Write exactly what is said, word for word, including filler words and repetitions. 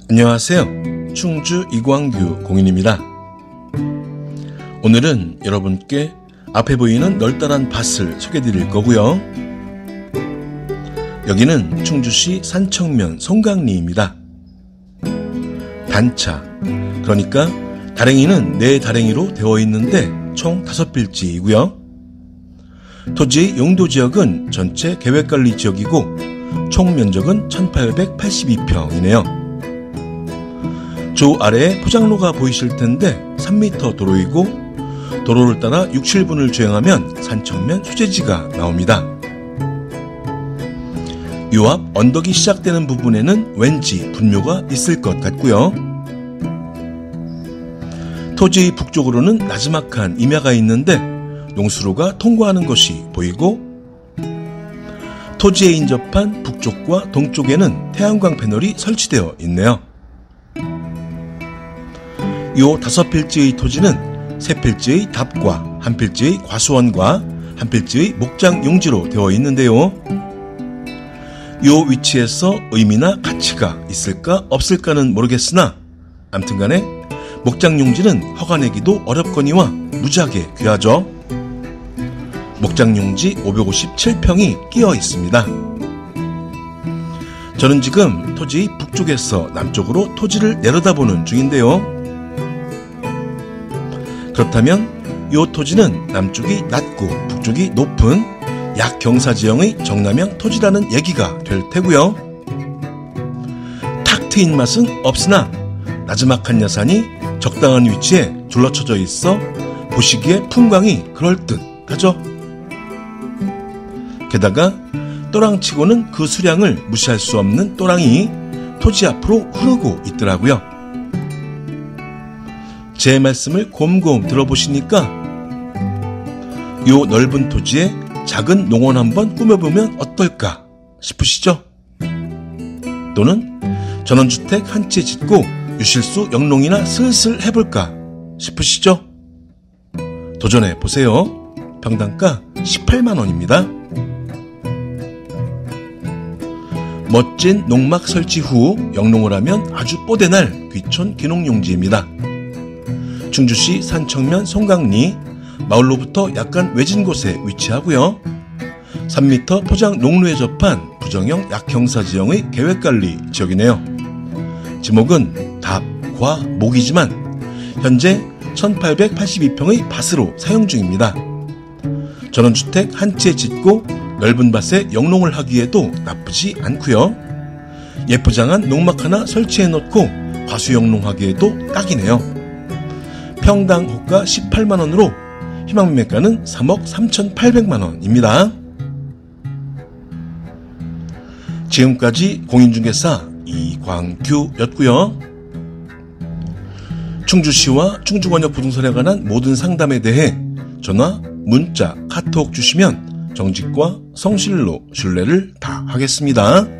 안녕하세요. 충주 이광규 공인입니다. 오늘은 여러분께 앞에 보이는 널따란 밭을 소개해 드릴 거고요. 여기는 충주시 산청면 송강리입니다. 단차, 그러니까 다랭이는 네 다랭이로 되어 있는데 총 다섯 필지이고요. 토지 용도지역은 전체 계획관리 지역이고 총 면적은 천팔백팔십이 평이네요. 조 아래에 포장로가 보이실 텐데 삼 미터 도로이고 도로를 따라 육, 칠 분을 주행하면 산청면 소재지가 나옵니다. 요 앞 언덕이 시작되는 부분에는 왠지 분묘가 있을 것 같고요. 토지 북쪽으로는 나지막한 임야가 있는데 농수로가 통과하는 것이 보이고 토지에 인접한 북쪽과 동쪽에는 태양광 패널이 설치되어 있네요. 요 다섯 필지의 토지는 세 필지의 답과 한 필지의 과수원과 한 필지의 목장 용지로 되어 있는데요. 요 위치에서 의미나 가치가 있을까 없을까는 모르겠으나 암튼간에 목장 용지는 허가내기도 어렵거니와 무지하게 귀하죠. 목장 용지 오백오십칠 평이 끼어 있습니다. 저는 지금 토지 북쪽에서 남쪽으로 토지를 내려다보는 중인데요. 그렇다면 이 토지는 남쪽이 낮고 북쪽이 높은 약경사지형의 정남향 토지라는 얘기가 될 테고요. 탁 트인 맛은 없으나 나지막한 야산이 적당한 위치에 둘러쳐져 있어 보시기에 풍광이 그럴듯하죠. 게다가 또랑치고는 그 수량을 무시할 수 없는 또랑이 토지 앞으로 흐르고 있더라고요. 제 말씀을 곰곰 들어보시니까 요 넓은 토지에 작은 농원 한번 꾸며보면 어떨까 싶으시죠? 또는 전원주택 한 채 짓고 유실수 영농이나 슬슬 해볼까 싶으시죠? 도전해보세요. 평당가 십팔만 원입니다. 멋진 농막 설치 후 영농을 하면 아주 뽀대날 귀촌 기농용지입니다. 충주시 산청면 송강리 마을로부터 약간 외진 곳에 위치하고요. 삼 미터 포장 농로에 접한 부정형 약경사지형의 계획관리 지역이네요. 지목은 답, 과, 목이지만 현재 천팔백팔십이 평의 밭으로 사용 중입니다. 전원주택 한 채 짓고 넓은 밭에 영농을 하기에도 나쁘지 않고요. 예쁘장한 농막 하나 설치해 놓고 과수 영농하기에도 딱이네요. 평당 호가 십팔만 원으로 희망매매가는 삼억 삼천팔백만 원입니다. 지금까지 공인중개사 이광규였고요. 충주시와 충주권역 부동산에 관한 모든 상담에 대해 전화, 문자, 카톡 주시면 정직과 성실로 신뢰를 다하겠습니다.